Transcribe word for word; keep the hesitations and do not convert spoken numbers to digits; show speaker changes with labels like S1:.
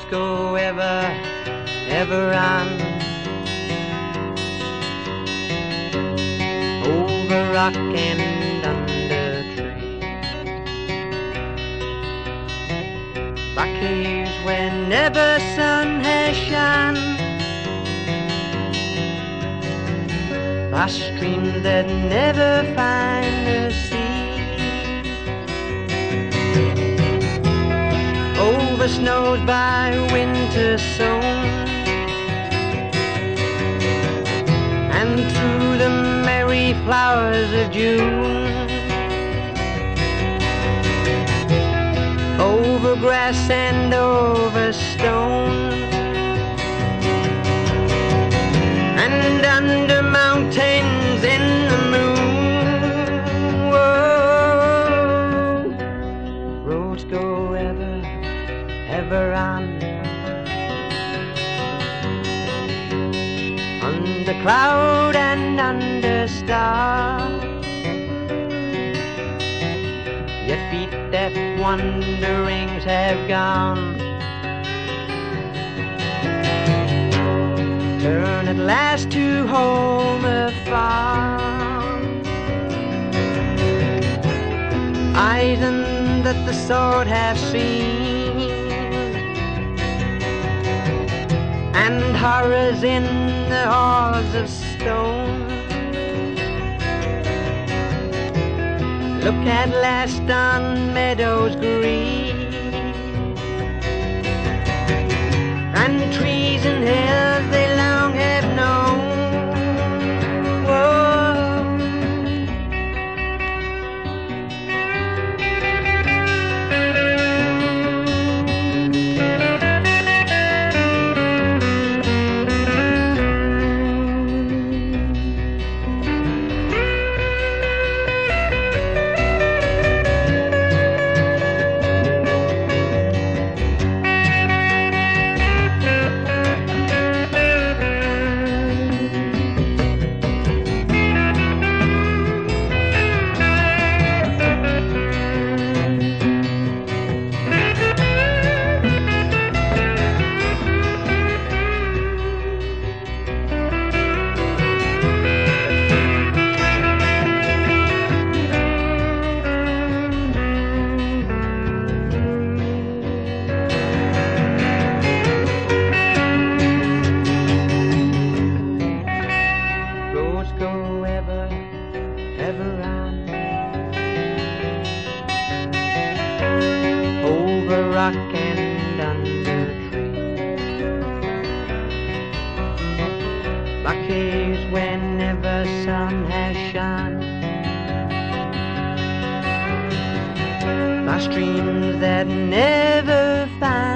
S1: roads go ever, ever on, over rock and under tree, by caves where never sun has shone, by streams that never find the sea, over snows by winter sown, and through the merry flowers of June, over grass and over stone, and under mountains in the moon. Whoa. Roads go ever, ever on, under cloud and under star. Your feet that wanderings have gone turn at last to home afar. Eyes that the sword have seen, and horrors in the halls of stone, look at last on meadows green, and trees and hills they long have known. Whoa. Go ever, ever on, over rock and under tree, by caves where never sun has shone, by streams that never find